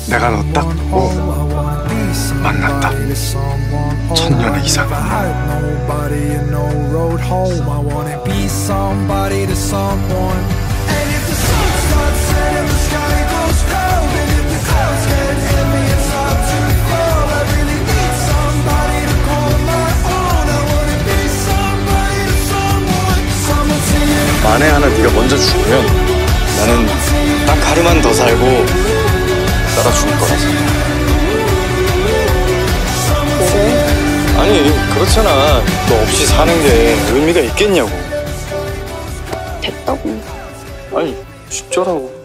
내가 너 딱 보고 만났다. 천년의 이상. 만에 하나 네가 먼저 죽으면 나는 딱 하루만 더 살고 따라 죽을 거라서. 그래? 아니 그렇잖아. 너 없이 사는 게 의미가 있겠냐고. 됐다고. 아니 진짜라고.